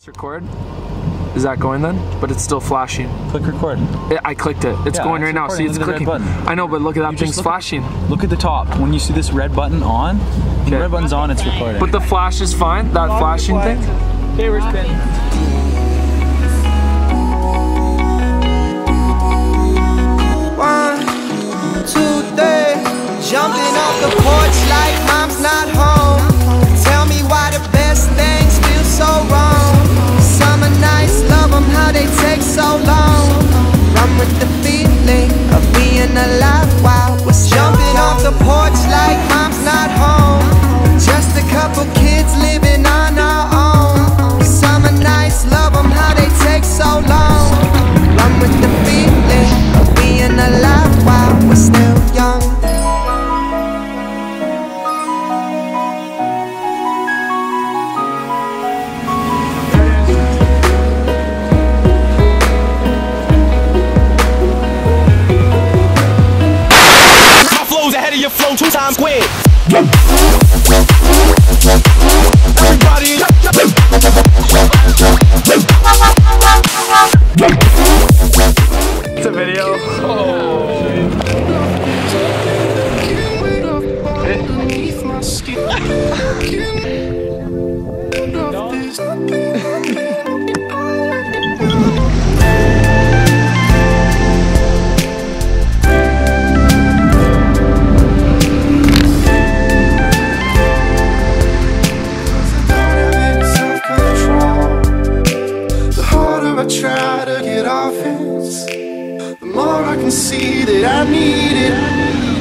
Record. Is that going then? But it's still flashing. Click record. I clicked it. It's going right now. See, it's clicking. I know, but look at that thing's flashing. Look at the top. When you see this red button on, when the red button's on, it's recording. But the flash is fine? That flashing thing? Okay, where's Ben? 1, 2, 3, jumping off the porch like mom's not home. Tell me why the best things feel so wrong. Summer nights, love them how they take so long. Run with the feeling of being alive while we're jumping off the porch like mom's not home. Just a couple kids living on our own. Summer nights, love them how they take so long. Run with the feeling of being alive while we're still young. Ahead of your flow 2 times quick. Everybody It's a video. Try to get off it, the more I can see that I need it.